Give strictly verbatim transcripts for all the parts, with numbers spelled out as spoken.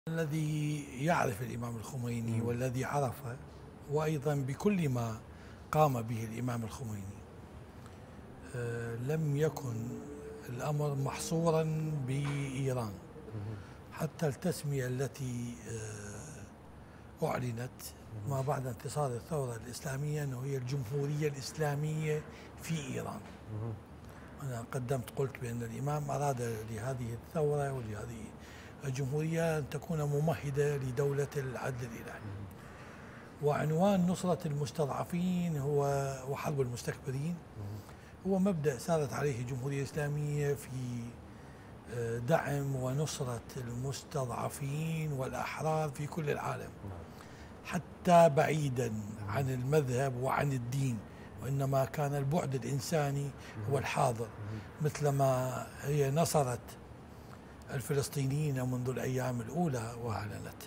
الذي يعرف الإمام الخميني والذي عرفه، وأيضا بكل ما قام به الإمام الخميني، آه، لم يكن الأمر محصورا بإيران. حتى التسمية التي آه، أعلنت ما بعد انتصار الثورة الإسلامية أنه هي الجمهورية الإسلامية في إيران. أنا قدمت قلت بأن الإمام أراد لهذه الثورة ولهذه الجمهورية أن تكون ممهدة لدولة العدل الإلهي. وعنوان نصرة المستضعفين هو وحرب المستكبرين هو مبدأ سارت عليه الجمهورية الإسلامية في دعم ونصرة المستضعفين والأحرار في كل العالم، حتى بعيدا عن المذهب وعن الدين، وإنما كان البعد الإنساني هو الحاضر، مثلما هي نصرت الفلسطينيين منذ الأيام الأولى وأعلنت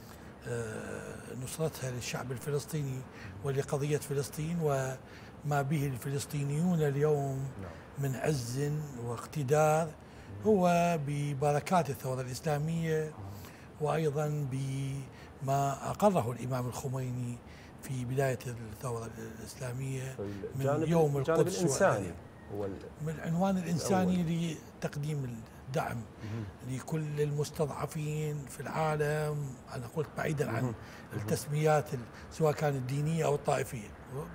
نصرتها للشعب الفلسطيني ولقضية فلسطين وما به الفلسطينيون اليوم من عز واقتدار هو ببركات الثورة الإسلامية، وأيضا بما أقره الإمام الخميني في بداية الثورة الإسلامية من يوم القدس الإنساني، من العنوان الإنساني لتقديم الدعم لكل المستضعفين في العالم. أنا قلت بعيدا عن التسميات سواء كانت الدينية أو الطائفية،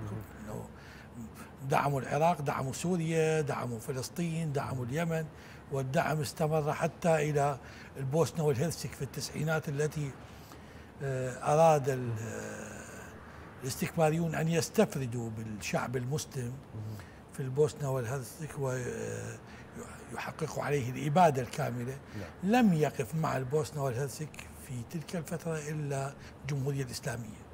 دعموا العراق، دعموا سوريا، دعموا فلسطين، دعموا اليمن، والدعم استمر حتى إلى البوسنة والهرسك في التسعينات التي أراد الاستكباريون أن يستفردوا بالشعب المسلم في البوسنة والهرسك ويحققوا عليه الإبادة الكاملة. لم يقف مع البوسنة والهرسك في تلك الفترة إلا الجمهورية الإسلامية.